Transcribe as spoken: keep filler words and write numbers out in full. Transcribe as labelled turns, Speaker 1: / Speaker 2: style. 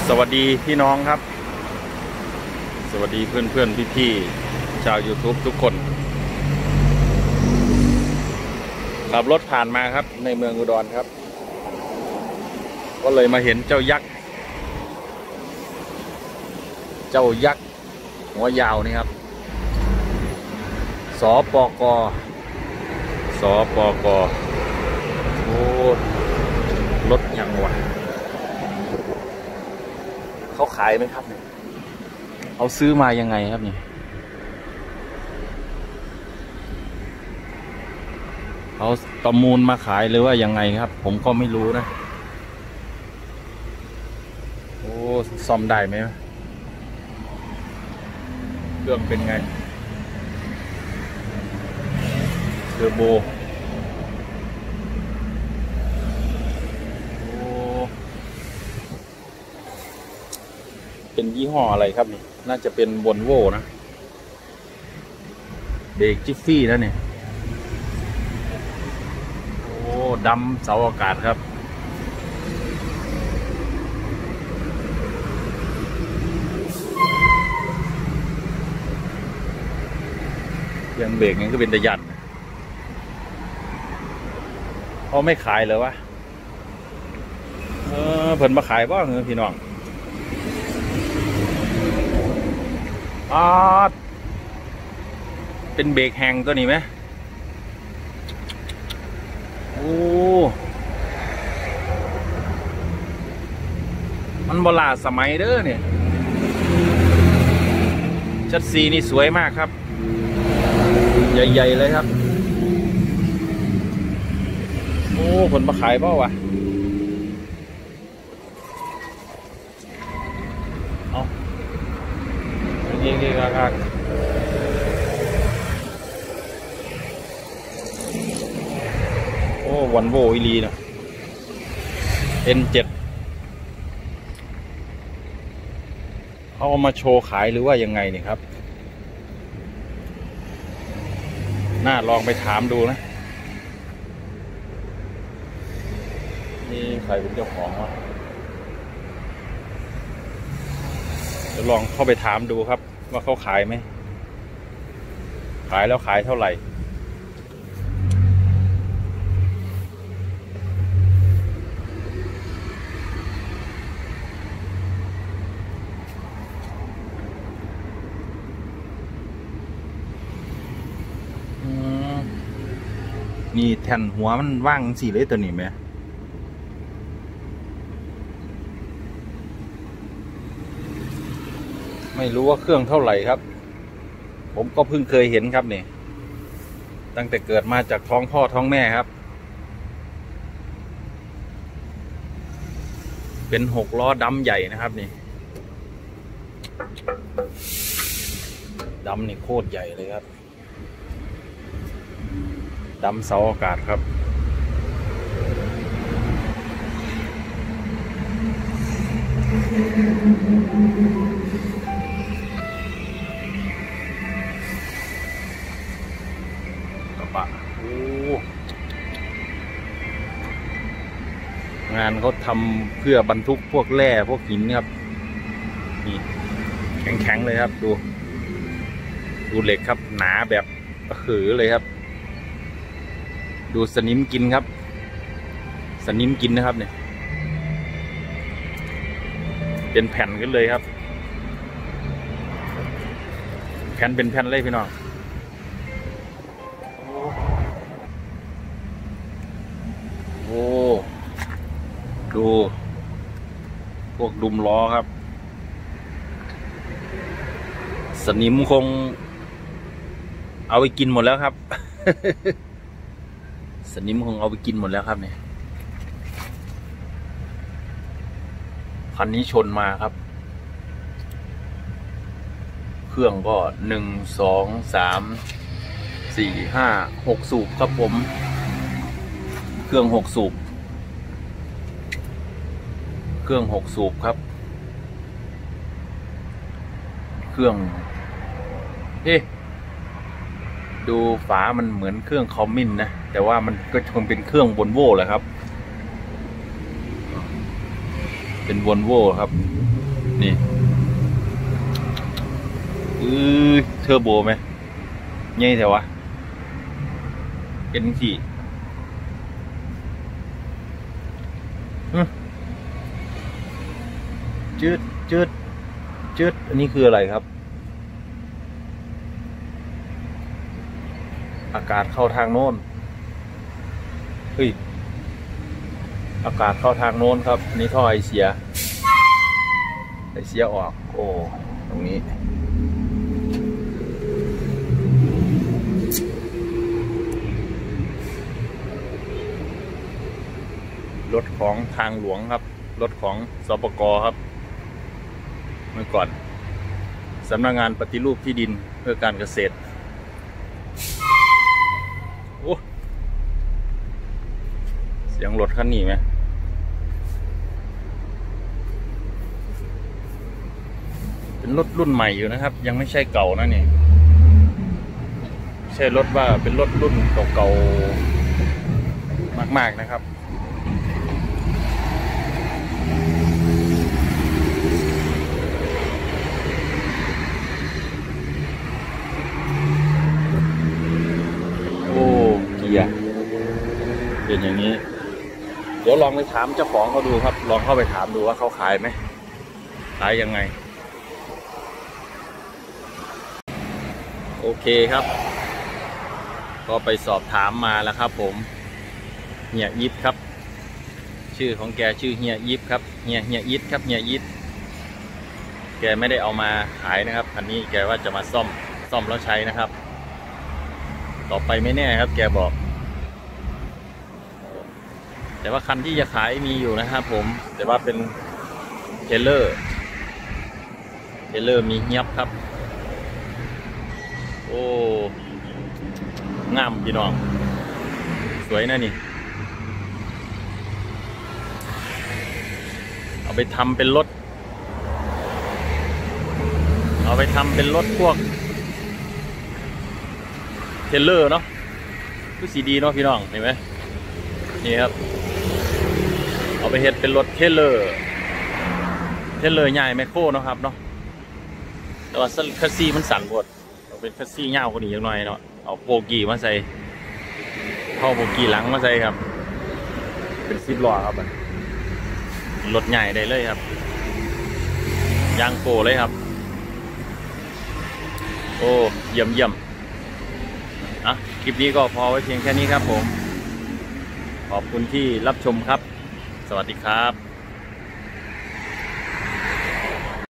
Speaker 1: สวัสดีพี่น้องครับสวัสดีเพื่อนเพื่อนพี่พี่ชาว YouTube ทุกคนขับรถผ่านมาครับในเมืองอุดรครับก็เลยมาเห็นเจ้ายักษ์เจ้ายักษ์หัวยาวนี่ครับสปกสปกโอ้รถยังวะเขาขายไหมครับเนี่ยเขาซื้อมายังไงครับเนี่ยเขาประมูลมาขายหรือว่ายังไงครับผมก็ไม่รู้นะโอ้ซ่อมได้ไหมเครื่องเป็นไงเทอร์โบเป็นยี่ห้ออะไรครับนี่น่าจะเป็นวอลโว่นะเบรกจิฟฟี่นะเนี่ยโอ้ดำเสาอากาศครับยังเบรกงั้นก็เป็นตะยันเขาไม่ขายเลยวะเออเพิ่นมาขายบ้างเงพี่น้องอ๋อเป็นเบรกแฮงตัวนี้ไหมโอ้มันโบราณสมัยเด้อเนี่ยชัดซีนี่สวยมากครับใหญ่ๆเลยครับโอ้คนมาขายเปล่าวะเอาเก่งๆครับโอ้วันโวอีลีนะ เอ็น เจ็ด เขาเอามาโชว์ขายหรือว่ายังไงนี่ครับน่าลองไปถามดูนะนี่ใครเป็นเจ้าของวะจะลองเข้าไปถามดูครับว่าเขาขายไหมขายแล้วขายเท่าไหร่นี่แท่นหัวมันว่างสี่เลยตัวนี้ไหมไม่รู้ว่าเครื่องเท่าไหร่ครับผมก็เพิ่งเคยเห็นครับนี่ตั้งแต่เกิดมาจากท้องพ่อท้องแม่ครับเป็นหกล้อดำใหญ่นะครับนี่ดำนี่โคตรใหญ่เลยครับดำเสาอากาศครับกระบะโอ้งานเขาทำเพื่อบรรทุกพวกแร่พวกหินครับนี่แข็งๆเลยครับดูดูเหล็กครับหนาแบบหือเลยครับดูสนิมกินครับสนิมกินนะครับเนี่ยเป็นแผ่นกันเลยครับแผ่นเป็นแผ่นเลยพี่น้องโอ้ดูพวกดุมล้อครับสนิมคงเอาไปกินหมดแล้วครับ สนิมคงเอาไปกินหมดแล้วครับเนี่ยคันนี้ชนมาครับเครื่องก็หนึ่งสองสามสี่ห้าหกสูบครับผมเครื่องหกสูบเครื่องหกสูบครับเครื่องเอ๊ะดูฝามันเหมือนเครื่องคอมมินนะแต่ว่ามันก็คงเป็นเครื่องวอลโว่แหละครับเป็นวอลโว่ครับนี่อือเทอร์โบไหมใหญ่แถววะเป็นสี่จืดจืดจืดอันนี้คืออะไรครับอากาศเข้าทางโน้นเฮ้ยอากาศเข้าทางโน้นครับนี่ท่อไอเสียไอเสียออกโอ้ตรงนี้รถของทางหลวงครับรถของสปก.ครับเมื่อก่อนสำนักงานปฏิรูปที่ดินเพื่อการเกษตรโอ้เสียงรถคันนี้ไหมเป็นรถรุ่นใหม่อยู่นะครับยังไม่ใช่เก่านะนี่ใช่รถว่าเป็นรถรุ่นเก่าๆมากๆนะครับโอ้เกียร์เป็นอย่างนี้เดี๋ยวลองไปถามเจ้าของเขาดูครับลองเข้าไปถามดูว่าเขาขายไหมขายยังไงโอเคครับก็ไปสอบถามมาแล้วครับผมเฮียยิปครับชื่อของแกชื่อเฮียยิปครับเฮียเฮียยิปครับเฮียยิปแกไม่ได้เอามาขายนะครับคันนี้แกว่าจะมาซ่อมซ่อมแล้วใช้นะครับต่อไปไม่แน่ครับแกบอกแต่ว่าคันที่จะขายมีอยู่นะครับผมแต่ว่าเป็นเทเลอร์เทเลอร์มีเงียบครับโอ้งามพี่น้องสวยนะนี่เอาไปทำเป็นรถเอาไปทำเป็นรถพวกเทเลอร์เนาะคือสีดีเนาะพี่น้องเห็นไหมนี่ครับเอาไปเฮ็ดเป็นรถเทเลอร์เทเลอร์ใหญ่แมคโครเนาะครับเนาะแต่ว่าคัสซีมันสั่นหมดเอาเป็นคัสซี่เงากว่านี้อย่างน้อยเนาะเอาโบกี้มาใส่เข้าโบกี้หลังมาใส่ครับเป็นซิปล้อครับรถใหญ่ได้เลยครับยางโกเลยครับโอ้เยี่ยมเยี่ยมอ่ะคลิปนี้ก็พอไว้เพียงแค่นี้ครับผมขอบคุณที่รับชมครับสวัสดีครับ